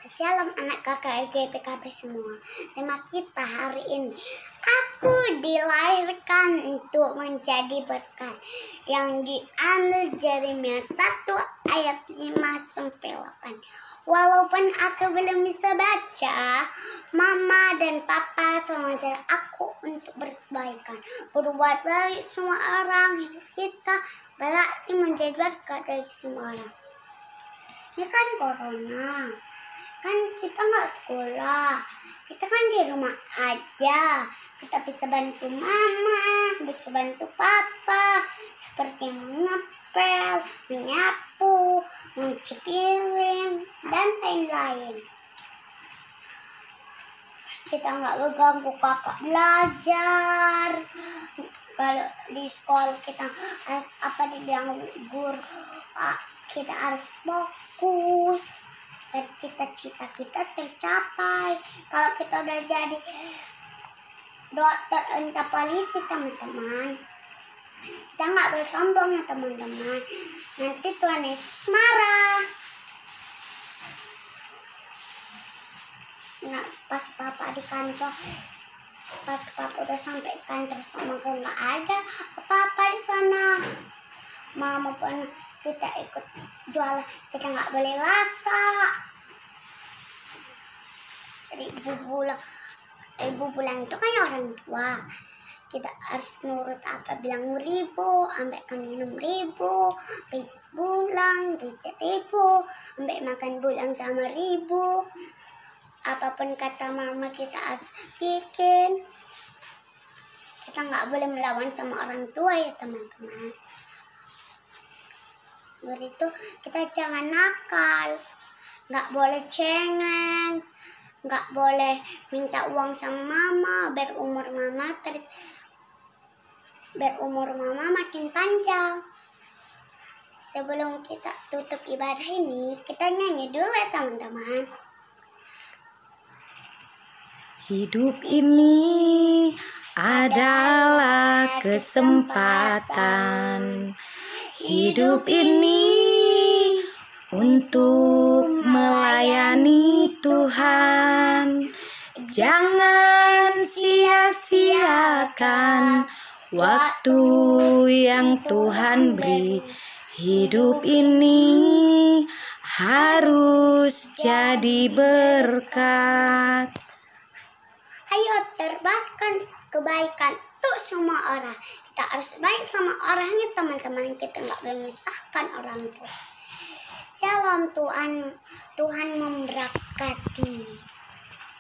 Shalom anak kakak GPKB semua. Tema kita hari ini, aku dilahirkan untuk menjadi berkat, yang diambil Yeremia 1 ayat 5-8. Walaupun aku belum bisa baca, mama dan papa selalu mengajar aku untuk berkebaikan, berbuat baik semua orang. Kita berarti menjadi berkat dari semua orang. Ini kan corona, kan kita nggak sekolah, kita kan di rumah aja. Kita bisa bantu mama, bisa bantu papa, seperti mengepel, menyapu, mencuci piring, dan lain-lain. Kita nggak mengganggu kakak belajar. Kalau di sekolah kita harus dibilang guru, kita harus fokus dan cita-cita kita tercapai. Kalau kita udah jadi dokter, entah polisi, teman-teman, kita nggak boleh sombong ya teman-teman. Nanti Tuhan Yesus marah. Nah, pas papa di kantor, pas papa udah sampai kantor, semoga nggak ada apa-apa di sana. Mama pun kita ikut jualan, kita nggak boleh lasak. Ibu bulan itu kan orang tua, kita harus nurut apa bilang ribu, ambek kami minum ribu, pijat bulan, pijat ribu, ambek makan bulan sama ribu. Apapun kata mama kita harus bikin. Kita nggak boleh melawan sama orang tua ya teman-teman. Begitu kita jangan nakal, nggak boleh cengeng, nggak boleh minta uang sama mama biar umur mama makin panjang. Sebelum kita tutup ibadah ini, kita nyanyi dulu ya teman-teman. Hidup ini adalah kesempatan. Hidup ini untuk melayani Tuhan. Jangan sia-siakan waktu yang Tuhan beri. Hidup ini harus jadi berkat. Ayo terbarkan kebaikan untuk semua orang. Kita harus baik sama orangnya teman-teman. Kita nggak boleh menyusahkan orang tua. Shalom, Tuhan memberkati.